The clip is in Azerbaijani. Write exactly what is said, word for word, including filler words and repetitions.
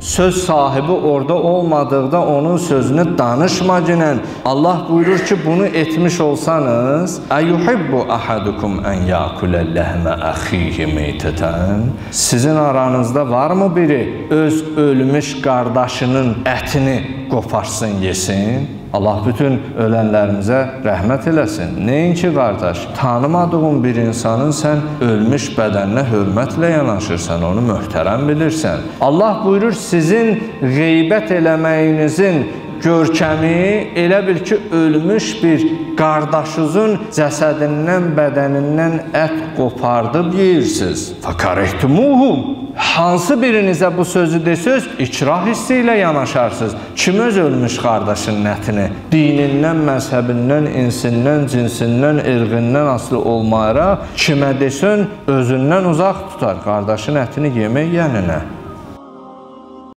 söz sahibi orada olmadıqda onun sözünü danışma ginən. Allah buyurur ki, bunu etmiş olsanız, "Eyuhibbu ahadukum en ya'kula lehme ahihi meyteten?" Sizin aranızda varmı biri öz ölmüş qardaşının ətini qoparsın, yesin? Allah bütün ölənlərimizə rəhmət eləsin. Nəinki qardaş, tanımadığın bir insanın sən ölmüş bədəninə hörmətlə yanaşırsan, onu möhtərəm bilirsən. Allah buyurur, sizin qeybət eləməyinizin görkəmi elə bil ki, ölmüş bir qardaşınızın cəsədindən, bədənindən ət qopardıb yeyirsiniz. Fəkarəhtumuhum. Hansı birinizə bu sözü desöz, ikrah hissi ilə yanaşarsınız. Kim öz ölmüş qardaşının ətini dinindən, məzhəbindən, insindən, cinsindən, irqindən asılı olmayaraq kimə desən, özündən uzaq tutar. Qardaşın ətini yemək yəninə.